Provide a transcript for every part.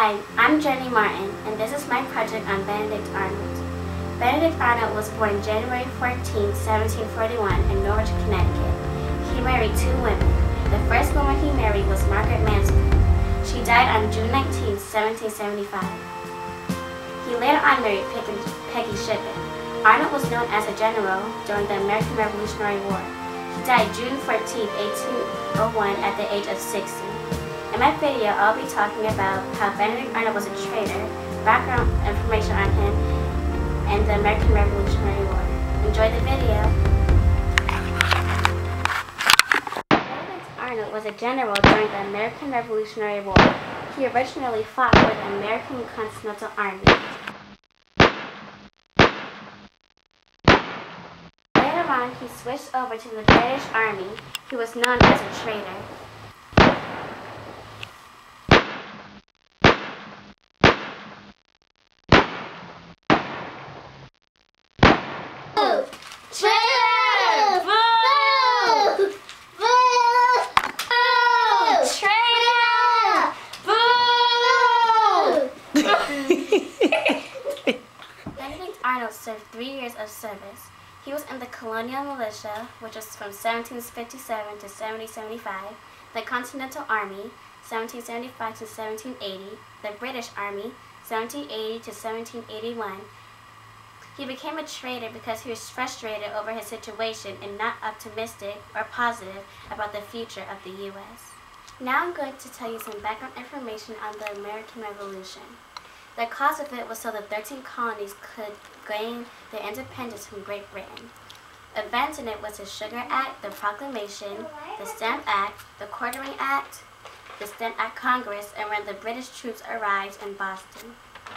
Hi, I'm Journee Martin, and this is my project on Benedict Arnold. Benedict Arnold was born January 14, 1741 in Norwich, Connecticut. He married two women. The first woman he married was Margaret Mansfield. She died on June 19, 1775. He later on married Peggy Shippen. Arnold was known as a general during the American Revolutionary War. He died June 14, 1801 at the age of 60. In my video, I'll be talking about how Benedict Arnold was a traitor, background information on him, and the American Revolutionary War. Enjoy the video. Benedict Arnold was a general during the American Revolutionary War. He originally fought for the American Continental Army. Later on, he switched over to the British Army. He was known as a traitor. Benedict Arnold served 3 years of service. He was in the Colonial Militia, which was from 1757 to 1775, the Continental Army, 1775 to 1780, the British Army, 1780 to 1781. He became a traitor because he was frustrated over his situation and not optimistic or positive about the future of the U.S. Now I'm going to tell you some background information on the American Revolution. The cause of it was so the 13 colonies could gain their independence from Great Britain. Events in it was the Sugar Act, the Proclamation, the Stamp Act, the Quartering Act, the Stamp Act Congress, and when the British troops arrived in Boston.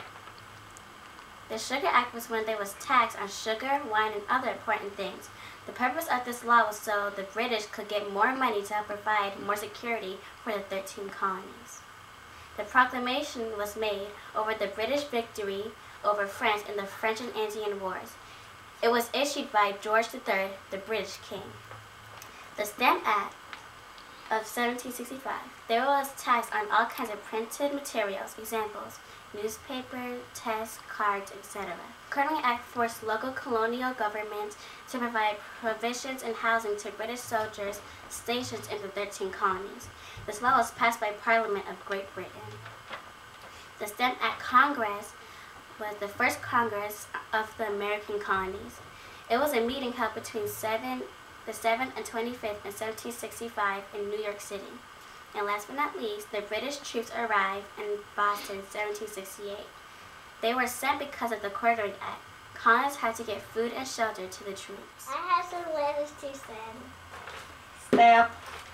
The Sugar Act was when there was tax on sugar, wine, and other important things. The purpose of this law was so the British could get more money to help provide more security for the 13 colonies. The proclamation was made over the British victory over France in the French and Indian Wars. It was issued by George III, the British king. The Stamp Act of 1765. There was tax on all kinds of printed materials, examples, newspaper, text, cards, etc. The Corny Act forced local colonial governments to provide provisions and housing to British soldiers stationed in the 13 colonies. This law was passed by Parliament of Great Britain. The Stamp Act Congress was the first Congress of the American colonies. It was a meeting held between the 7th and 25th in 1765 in New York City. And last but not least, the British troops arrived in Boston in 1768. They were sent because of the Quartering Act. Colonists had to get food and shelter to the troops. I have some letters to send. Stamp.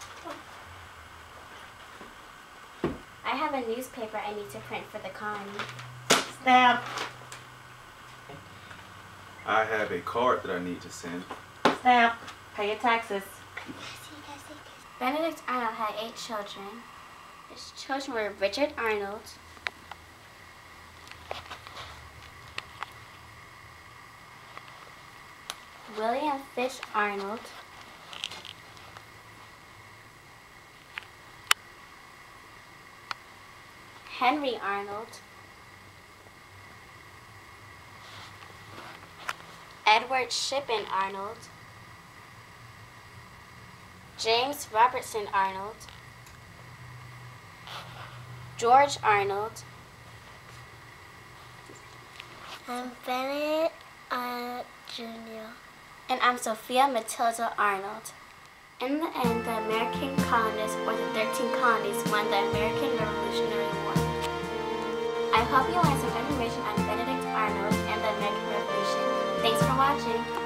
I have a newspaper I need to print for the colony. Stamp. I have a card that I need to send. Stamp. Pay your taxes. Benedict Arnold had 8 children. His children were Richard Arnold, William Fish Arnold, Henry Arnold, Edward Shippen Arnold, James Robertson Arnold, George Arnold. I'm Benedict Arnold Jr. And I'm Sophia Matilda Arnold. In the end, the American colonists, or the 13 colonies, won the American Revolutionary War. I hope you learned some information on Benedict Arnold and the American Revolution. Thanks for watching.